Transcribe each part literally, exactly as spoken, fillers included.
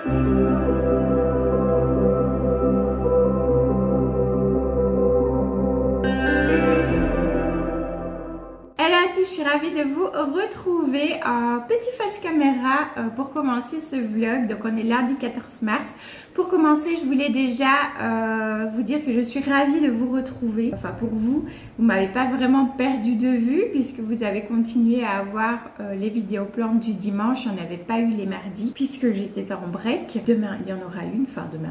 Hello à tous, je suis ravie de vous retrouver en petit face caméra euh, pour commencer ce vlog. Donc on est lundi quatorze mars. Pour commencer, je voulais déjà euh, vous dire que je suis ravie de vous retrouver. Enfin pour vous, vous m'avez pas vraiment perdu de vue puisque vous avez continué à avoir euh, les vidéos plantes du dimanche. On n'avait pas eu les mardis puisque j'étais en break. Demain, il y en aura une, enfin demain.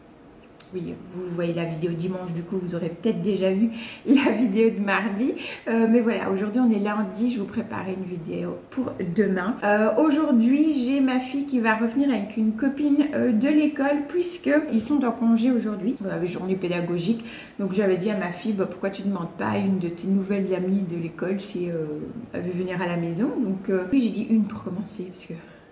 Oui, vous voyez la vidéo dimanche, du coup vous aurez peut-être déjà vu la vidéo de mardi. Euh, mais voilà, aujourd'hui on est lundi, je vous prépare une vidéo pour demain. Euh, aujourd'hui j'ai ma fille qui va revenir avec une copine euh, de l'école puisque ils sont en congé aujourd'hui. Voilà, journée pédagogique. Donc j'avais dit à ma fille, bah, pourquoi tu ne demandes pas à une de tes nouvelles amies de l'école si euh, elle veut venir à la maison. Donc euh, j'ai dit une pour commencer parce que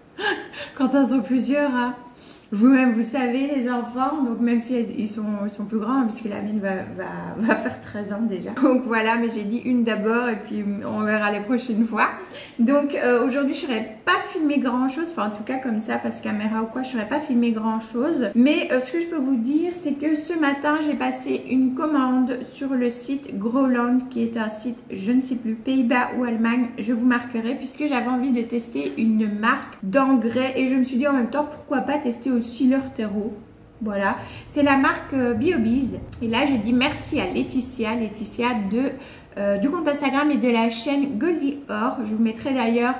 quand elles sont plusieurs... Hein, vous-même, vous savez, les enfants, donc même si ils sont, ils sont plus grands, puisque la mienne va, va, va faire treize ans déjà. Donc voilà, mais j'ai dit une d'abord et puis on verra les prochaines fois. Donc euh, aujourd'hui, je n'aurais pas filmé grand-chose, enfin en tout cas comme ça, face caméra ou quoi, je n'aurais pas filmé grand-chose. Mais euh, ce que je peux vous dire, c'est que ce matin, j'ai passé une commande sur le site Groland, qui est un site, je ne sais plus, Pays-Bas ou Allemagne, je vous marquerai, puisque j'avais envie de tester une marque d'engrais et je me suis dit en même temps, pourquoi pas tester aussi leur terreau. Voilà, c'est la marque euh, BioBiz. Et là, je dis merci à Laetitia, Laetitia de, euh, du compte Instagram et de la chaîne Goldie Or. Je vous mettrai d'ailleurs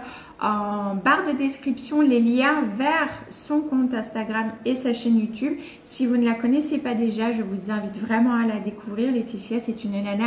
en barre de description les liens vers son compte Instagram et sa chaîne YouTube. Si vous ne la connaissez pas déjà, je vous invite vraiment à la découvrir. Laetitia, c'est une nana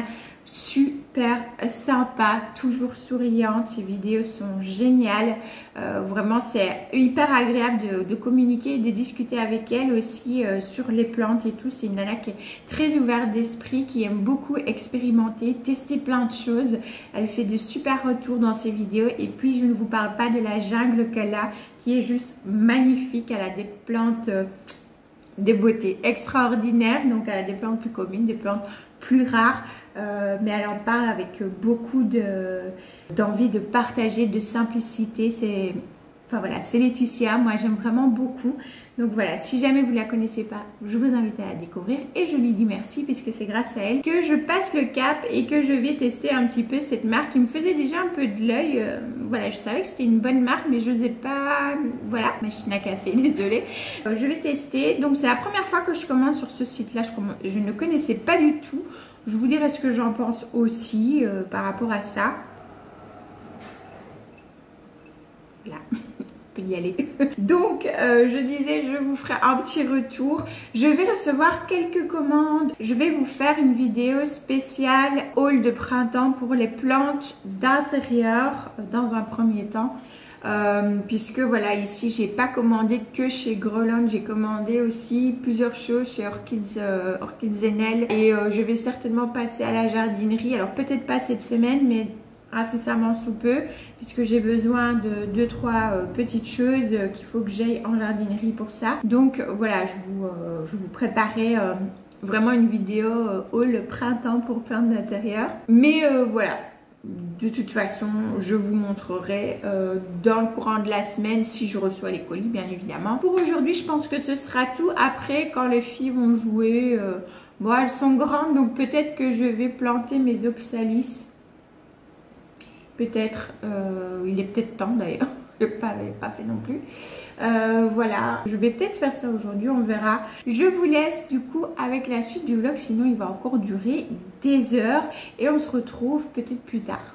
super sympa, toujours souriante. Ses vidéos sont géniales. Euh, vraiment, c'est hyper agréable de, de communiquer et de discuter avec elle aussi euh, sur les plantes et tout. C'est une nana qui est très ouverte d'esprit, qui aime beaucoup expérimenter, tester plein de choses. Elle fait de super retours dans ses vidéos. Et puis, je ne vous parle pas de la jungle qu'elle a, qui est juste magnifique. Elle a des plantes, euh, des beautés extraordinaires. Donc, elle a des plantes plus communes, des plantes plus rares. Euh, mais elle en parle avec beaucoup de d'envie de partager, de simplicité. C'est enfin voilà, c'est Laetitia. Moi, j'aime vraiment beaucoup. Donc voilà, si jamais vous ne la connaissez pas, je vous invite à la découvrir et je lui dis merci puisque c'est grâce à elle que je passe le cap et que je vais tester un petit peu cette marque qui me faisait déjà un peu de l'œil. Euh, voilà, je savais que c'était une bonne marque mais je n'osais pas... Voilà, machine à café, désolée. Euh, je vais tester. Donc c'est la première fois que je commande sur ce site-là. Je, je ne connaissais pas du tout. Je vous dirai ce que j'en pense aussi euh, par rapport à ça. Là. Y aller. Donc euh, je disais, je vous ferai un petit retour. Je vais recevoir quelques commandes. Je vais vous faire une vidéo spéciale haul de printemps pour les plantes d'intérieur dans un premier temps. Euh, puisque voilà, ici j'ai pas commandé que chez Groland, j'ai commandé aussi plusieurs choses chez Orchids, euh, Orchids Zenel et euh, je vais certainement passer à la jardinerie. Alors peut-être pas cette semaine, mais incessamment sous peu, puisque j'ai besoin de deux trois euh, petites choses euh, qu'il faut que j'aille en jardinerie pour ça. Donc euh, voilà, je vous, euh, je vous préparais euh, vraiment une vidéo euh, haul printemps pour plantes d'intérieur. Mais euh, voilà, de toute façon, je vous montrerai euh, dans le courant de la semaine si je reçois les colis, bien évidemment. Pour aujourd'hui, je pense que ce sera tout. Après, quand les filles vont jouer, euh, bon, elles sont grandes, donc peut-être que je vais planter mes oxalis. Peut-être, euh, il est peut-être temps d'ailleurs, je n'ai pas, pas fait non plus. Euh, voilà, je vais peut-être faire ça aujourd'hui, on verra. Je vous laisse du coup avec la suite du vlog, sinon il va encore durer des heures. Et on se retrouve peut-être plus tard.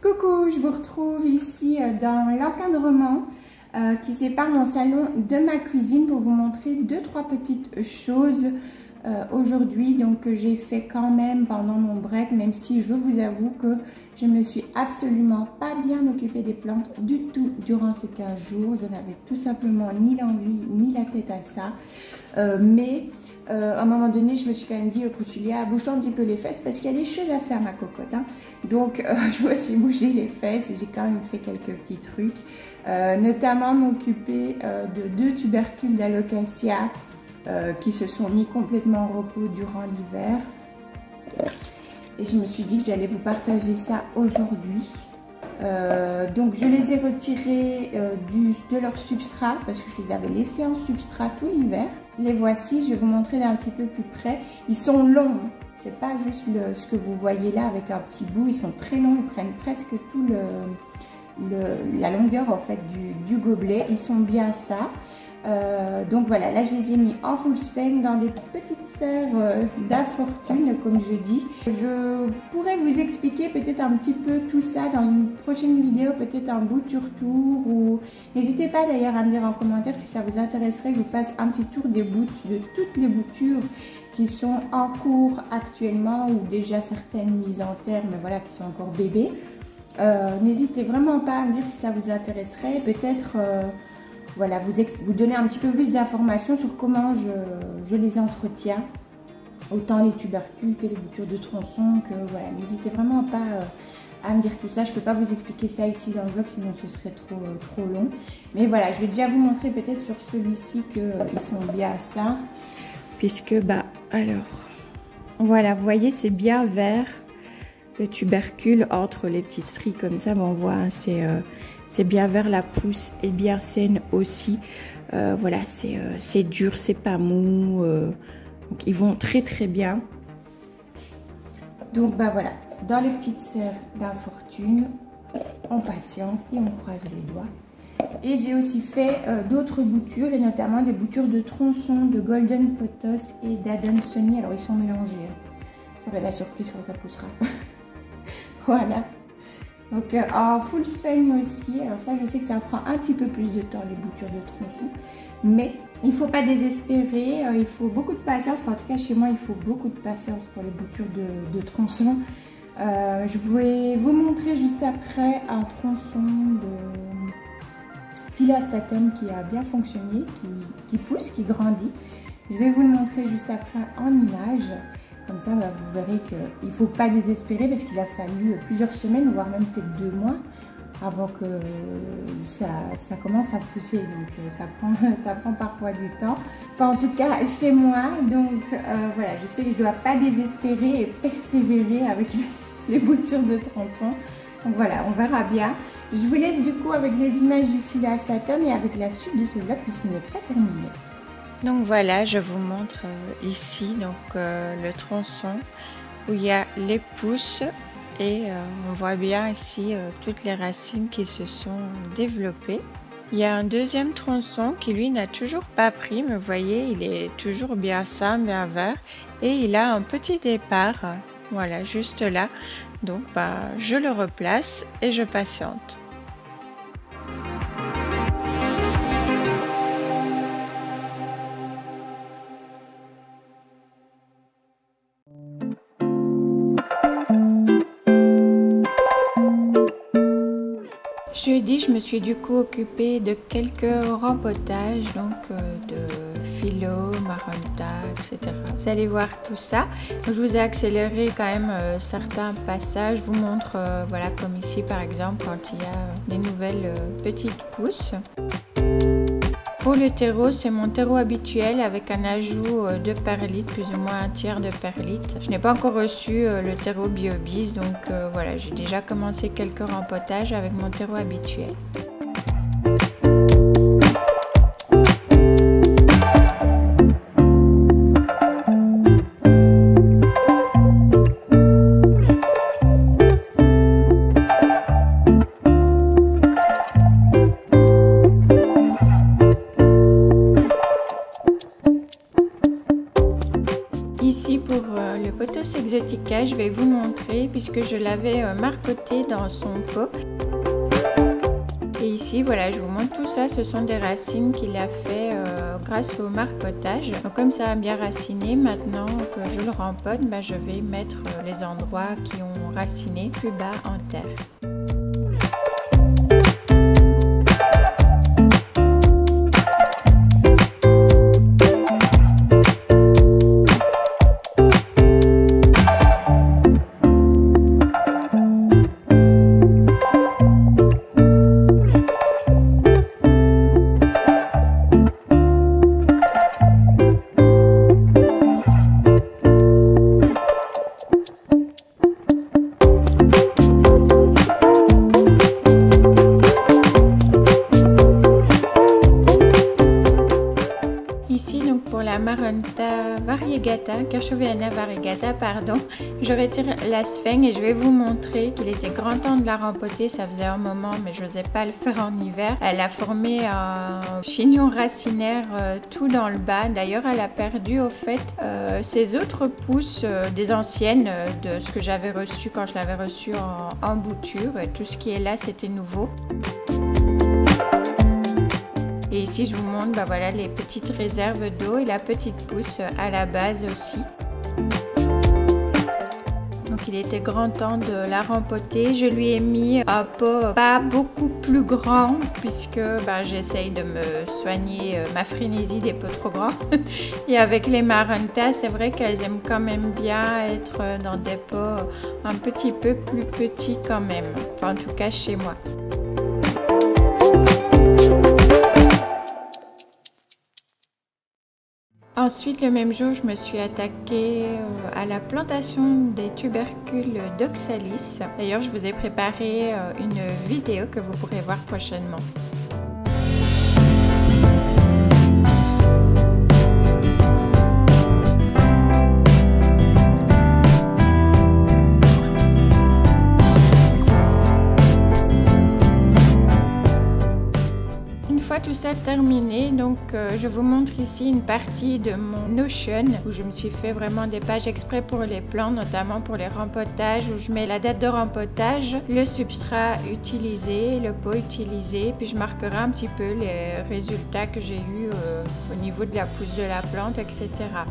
Coucou, je vous retrouve ici dans l'encadrement euh, qui sépare mon salon de ma cuisine pour vous montrer deux trois petites choses euh, aujourd'hui. Donc j'ai fait quand même pendant mon break, même si je vous avoue que je me suis absolument pas bien occupée des plantes du tout durant ces quinze jours. Je n'avais tout simplement ni l'envie ni la tête à ça. Euh, mais euh, à un moment donné, je me suis quand même dit, écoute Julia, bouge-toi un petit peu les fesses parce qu'il y a des choses à faire, ma cocotte. Hein. Donc euh, je me suis bougé les fesses et j'ai quand même fait quelques petits trucs. Euh, notamment m'occuper euh, de deux tubercules d'alocasia euh, qui se sont mis complètement en repos durant l'hiver. Et je me suis dit que j'allais vous partager ça aujourd'hui. Euh, donc je les ai retirés euh, du, de leur substrat parce que je les avais laissés en substrat tout l'hiver. Les voici, je vais vous montrer d'un petit peu plus près. Ils sont longs, c'est pas juste le, ce que vous voyez là avec un petit bout. Ils sont très longs, ils prennent presque tout le, le, la longueur en fait du, du gobelet. Ils sont bien ça. Euh, donc voilà, là je les ai mis en full sphène dans des petites serres euh, d'infortune comme je dis. Je pourrais vous expliquer peut-être un petit peu tout ça dans une prochaine vidéo, peut-être un bouture tour, ou n'hésitez pas d'ailleurs à me dire en commentaire si ça vous intéresserait que je vous fasse un petit tour des boutures, de toutes les boutures qui sont en cours actuellement ou déjà certaines mises en terre, mais voilà, qui sont encore bébés. Euh, n'hésitez vraiment pas à me dire si ça vous intéresserait, peut-être euh, voilà, vous, vous donner un petit peu plus d'informations sur comment je, je les entretiens, autant les tubercules que les boutures de tronçon, que voilà, n'hésitez vraiment pas euh, à me dire tout ça. Je ne peux pas vous expliquer ça ici dans le vlog, sinon ce serait trop, euh, trop long. Mais voilà, je vais déjà vous montrer peut-être sur celui-ci qu'ils euh, sont bien à ça, puisque, bah, alors, voilà, vous voyez, c'est bien vert, le tubercule entre les petites stries comme ça, bon, on voit, hein, c'est... Euh, c'est bien vert, la pousse est bien saine aussi. Euh, voilà, c'est euh, dur, c'est pas mou. Euh, donc ils vont très très bien. Donc bah voilà, dans les petites serres d'infortune, on patiente et on croise les doigts. Et j'ai aussi fait euh, d'autres boutures, et notamment des boutures de tronçon, de Golden Pothos et d'Adansoni. Alors ils sont mélangés. Hein. J'aurai la surprise quand ça poussera. Voilà. Donc euh, en full sphène aussi, alors ça je sais que ça prend un petit peu plus de temps les boutures de tronçon, mais il ne faut pas désespérer, euh, il faut beaucoup de patience, enfin, en tout cas chez moi il faut beaucoup de patience pour les boutures de, de tronçon. Euh, je vais vous montrer juste après un tronçon de Phyllostatum qui a bien fonctionné, qui, qui pousse, qui grandit. Je vais vous le montrer juste après en image. Comme ça, bah, vous verrez qu'il ne faut pas désespérer parce qu'il a fallu plusieurs semaines, voire même peut-être deux mois, avant que ça, ça commence à pousser. Donc ça prend, ça prend parfois du temps. Enfin, en tout cas, chez moi. Donc euh, voilà, je sais que je ne dois pas désespérer et persévérer avec les boutures de tronçon. Donc voilà, on verra bien. Je vous laisse du coup avec les images du Phyllostatum et avec la suite de ce vlog puisqu'il n'est pas terminé. Donc voilà, je vous montre euh, ici donc euh, le tronçon où il y a les pousses et euh, on voit bien ici euh, toutes les racines qui se sont développées. Il y a un deuxième tronçon qui lui n'a toujours pas pris, mais vous voyez, il est toujours bien sain, bien vert et il a un petit départ, euh, voilà, juste là. Donc bah, je le replace et je patiente. Jeudi, je me suis du coup occupée de quelques rempotages, donc euh, de phyllo, maronta, et cetera. Vous allez voir tout ça. Donc, je vous ai accéléré quand même euh, certains passages. Je vous montre, euh, voilà, comme ici par exemple, quand il y a euh, des nouvelles euh, petites pousses. Pour le terreau, c'est mon terreau habituel avec un ajout de perlite, plus ou moins un tiers de perlite. Je n'ai pas encore reçu le terreau BioBiz, donc euh, voilà, j'ai déjà commencé quelques rempotages avec mon terreau habituel. Ici pour euh, le le Pothos Exotica, je vais vous montrer puisque je l'avais euh, marcoté dans son pot. Et ici, voilà, je vous montre tout ça. Ce sont des racines qu'il a fait euh, grâce au marcotage. Donc, comme ça a bien raciné, maintenant que je le rempote, bah, je vais mettre euh, les endroits qui ont raciné plus bas en terre. Ici, donc pour la Maranta variegata, Kerchoviana variegata, pardon, je retire la sphène et je vais vous montrer qu'il était grand temps de la rempoter. Ça faisait un moment, mais je n'osais pas le faire en hiver. Elle a formé un chignon racinaire euh, tout dans le bas. D'ailleurs, elle a perdu au fait euh, ses autres pousses euh, des anciennes euh, de ce que j'avais reçu quand je l'avais reçu en, en bouture. Tout ce qui est là, c'était nouveau. Et ici, je vous montre bah voilà, les petites réserves d'eau et la petite pousse à la base aussi. Donc, il était grand temps de la rempoter. Je lui ai mis un pot pas beaucoup plus grand puisque bah, j'essaye de me soigner euh, ma frénésie des pots trop grands. Et avec les Maranta, c'est vrai qu'elles aiment quand même bien être dans des pots un petit peu plus petits quand même. Enfin, en tout cas, chez moi. Ensuite, le même jour, je me suis attaquée à la plantation des tubercules d'Oxalis. D'ailleurs, je vous ai préparé une vidéo que vous pourrez voir prochainement. Tout ça terminé, donc euh, je vous montre ici une partie de mon Notion où je me suis fait vraiment des pages exprès pour les plants, notamment pour les rempotages, où je mets la date de rempotage, le substrat utilisé, le pot utilisé, puis je marquerai un petit peu les résultats que j'ai eu euh, au niveau de la pousse de la plante, et cetera.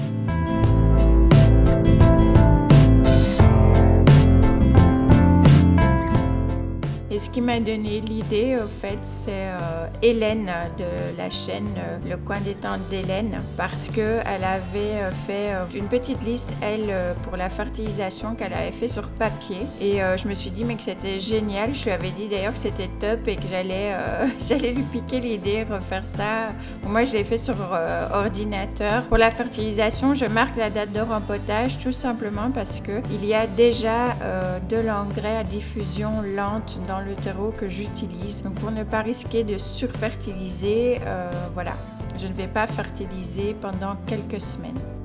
Et ce qui m'a donné l'idée, au fait, c'est euh, Hélène de la chaîne euh, Le Coin des Tantes d'Hélène, parce qu'elle avait euh, fait euh, une petite liste, elle, euh, pour la fertilisation qu'elle avait fait sur papier. Et euh, je me suis dit, mais que c'était génial. Je lui avais dit d'ailleurs que c'était top et que j'allais euh, j'allais lui piquer l'idée, refaire ça. Moi, je l'ai fait sur euh, ordinateur. Pour la fertilisation, je marque la date de rempotage, tout simplement parce qu'il y a déjà euh, de l'engrais à diffusion lente dans le terreau que j'utilise. Donc pour ne pas risquer de surfertiliser, euh, voilà, je ne vais pas fertiliser pendant quelques semaines.